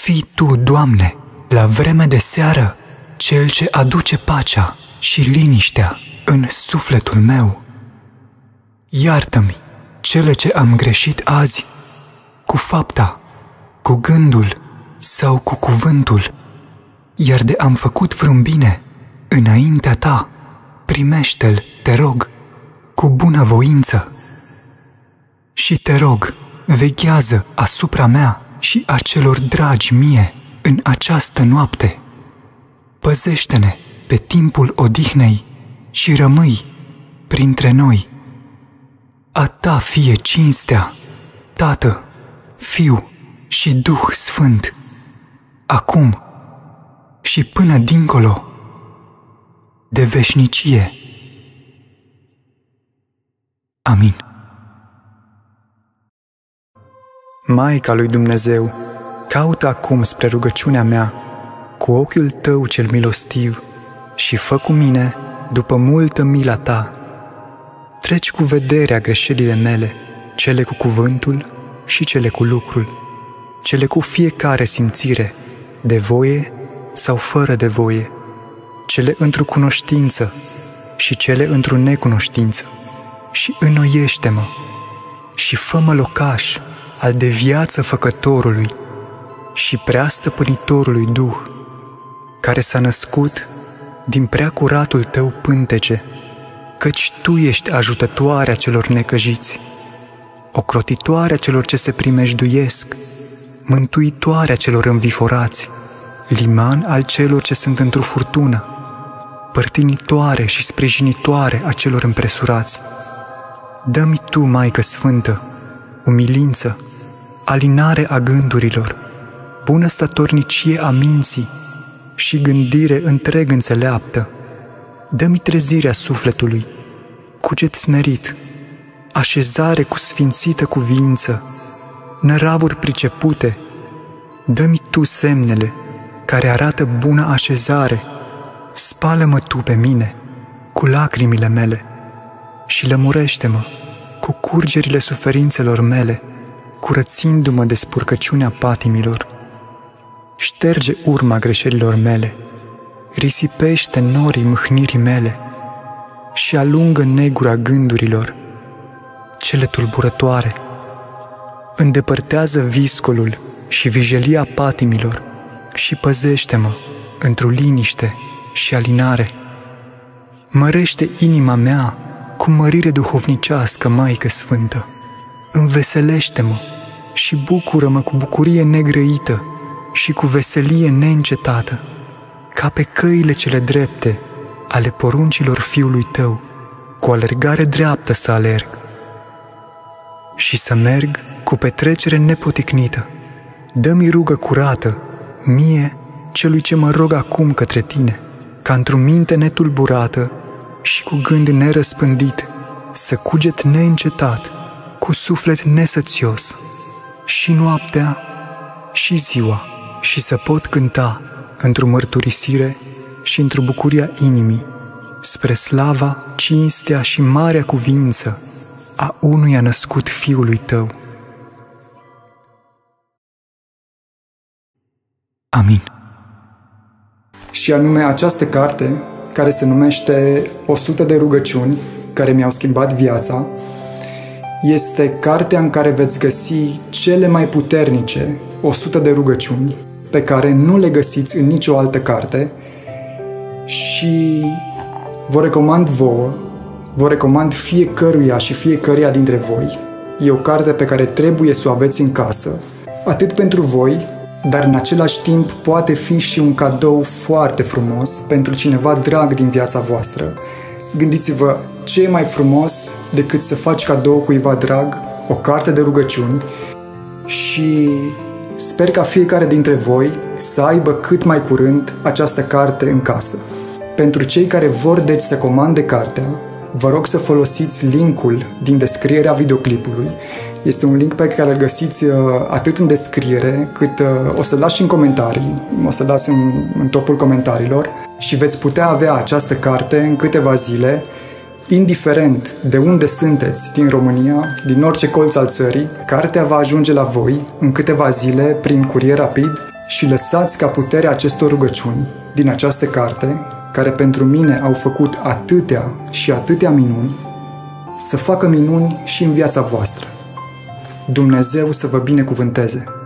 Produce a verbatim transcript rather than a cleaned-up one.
fii Tu, Doamne, la vreme de seară, Cel ce aduce pacea și liniștea în sufletul meu. Iartă-mi cele ce am greșit azi, cu fapta, cu gândul sau cu cuvântul, iar de am făcut vreun bine înaintea Ta, primește-l, te rog, cu bunăvoință. Și te rog, veghează asupra mea și a celor dragi mie în această noapte. Păzește-ne pe timpul odihnei și rămâi printre noi. A Ta fie cinstea, Tată, Fiu și Duh Sfânt, acum și până dincolo de veșnicie. Amin. Maica lui Dumnezeu, caută acum spre rugăciunea mea cu ochiul Tău cel milostiv și fă cu mine după multă mila Ta. Treci cu vederea greșelile mele, cele cu cuvântul și cele cu lucrul, cele cu fiecare simțire, de voie sau fără de voie, cele într-o cunoștință și cele într-o necunoștință, și înnoiește-mă și fă-mă locaș al de viață făcătorului și prea stăpânitorului Duh, care s-a născut din prea curatul Tău pântece, căci Tu ești ajutătoarea celor necăjiți, ocrotitoarea celor ce se primejduiesc, mântuitoarea celor înviforați, liman al celor ce sunt într-o furtună, părtinitoare și sprijinitoare a celor împresurați. Dă-mi Tu, Maică Sfântă, umilință, alinare a gândurilor, bună statornicie a minții și gândire întreg înțeleaptă. Dă-mi trezirea sufletului, cuget smerit, așezare cu sfințită cuvință, năravuri pricepute. Dă-mi Tu semnele care arată bună așezare. Spală-mă Tu pe mine cu lacrimile mele și lămurește-mă cu curgerile suferințelor mele, curățindu-mă de spurcăciunea patimilor. Șterge urma greșelilor mele, risipește norii mâhnirii mele și alungă negura gândurilor, cele tulburătoare. Îndepărtează viscolul și vijelia patimilor și păzește-mă într-o liniște și alinare. Mărește inima mea cu mărire duhovnicească, Maică Sfântă. Înveselește-mă și bucură-mă cu bucurie negrăită și cu veselie neîncetată, ca pe căile cele drepte ale poruncilor Fiului Tău, cu alergare dreaptă să alerg și să merg cu petrecere nepoticnită. Dă-mi rugă curată, mie, celui ce mă rog acum către Tine, ca într-o minte netulburată și cu gând nerăspândit, să cuget neîncetat, cu suflet nesățios, și noaptea și ziua, și să pot cânta într-o mărturisire și într-o bucuria inimii, spre slava, cinstea și marea cuvință a unuia născut Fiului Tău. Amin. Și anume această carte, care se numește o sută de rugăciuni care mi-au schimbat viața, este cartea în care veți găsi cele mai puternice o sută de rugăciuni pe care nu le găsiți în nicio altă carte și vă recomand vouă, vă recomand fiecăruia și fiecăruia dintre voi. E o carte pe care trebuie să o aveți în casă, atât pentru voi, dar în același timp poate fi și un cadou foarte frumos pentru cineva drag din viața voastră. Gândiți-vă, ce e mai frumos decât să faci cadou cuiva drag o carte de rugăciuni, și sper ca fiecare dintre voi să aibă cât mai curând această carte în casă. Pentru cei care vor deci să comande cartea, vă rog să folosiți linkul din descrierea videoclipului. Este un link pe care îl găsiți atât în descriere, cât o să-l las și în comentarii, o să-l las în, în topul comentariilor, și veți putea avea această carte în câteva zile, indiferent de unde sunteți din România, din orice colț al țării. Cartea va ajunge la voi în câteva zile prin curier rapid și lăsați ca puterea acestor rugăciuni din această carte, care pentru mine au făcut atâtea și atâtea minuni, să facă minuni și în viața voastră. Dumnezeu să vă binecuvânteze!